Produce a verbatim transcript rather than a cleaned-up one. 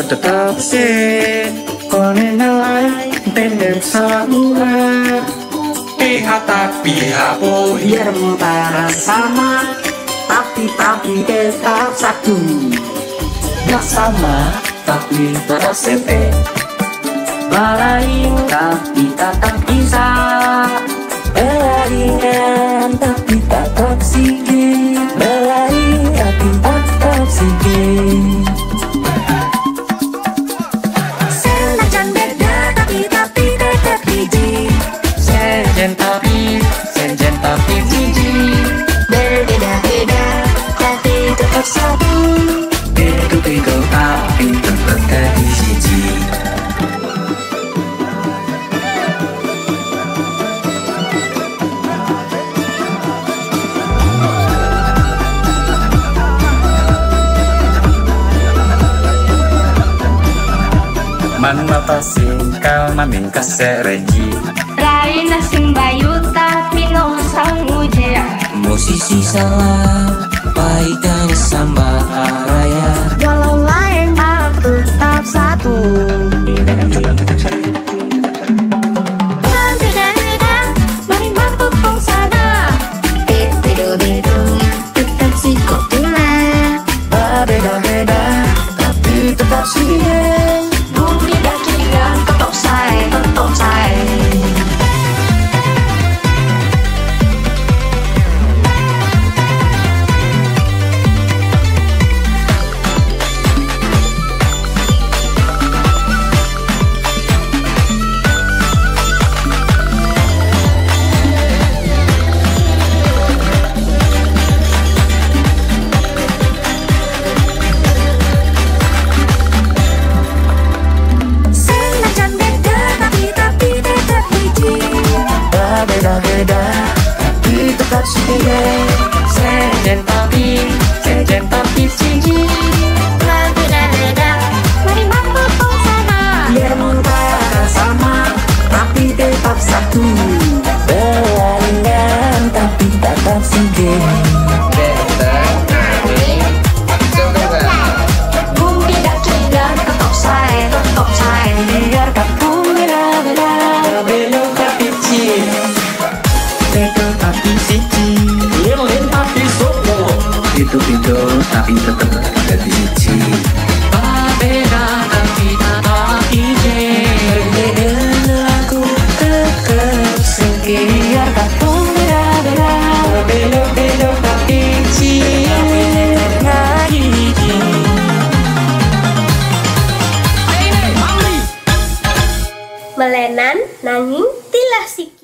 tetap sih konenai tendeng sama pihak tapi aku biar mutara sama tapi tapi tetap satu, nggak sama tapi tetap sete berlain tapi tetap bisa, berlain tapi tetap singgi, berlain tapi tetap singgi. senajan beda tapi tapi tetap biji, Sejen tapi, sejen tapi biji, berbeda-beda tapi tetap satu. beda-beda tapi tetap jadi siji. Manata singkal maning kasereji, Raina sing bayu tapi no sang ujea. musisi salah paikan samba raya. Walau lain aku tetap satu. Beda-beda, mari mampu pun sana. Beda-beda, tetap si kopula. Beda-beda tapi tetap sini. Bumi dakiran tetap saya, tetap saya. Senajan beda tapi tapi tetap biji, Beda-beda tapi tetap sini. Sejen tapi, sejen tapi siji. berbeda-beda, mari mampu pun sana. Biar mutara sama tapi tetap satu, berlain tapi tetap singgi. Bumi dakiran tetap saya, tetap saya. Biar kamu beda-beda, berbeda tapi siji, beda tapi siji, lilin tapi soko, itu-itu tapi tetap jadi siji. Beda tapi tetap siji, berbeda aku tetap singgi. Biar kamu beda-beda, berbeda-beda tapi siji, tetap siji. Melenan nanging tilah sik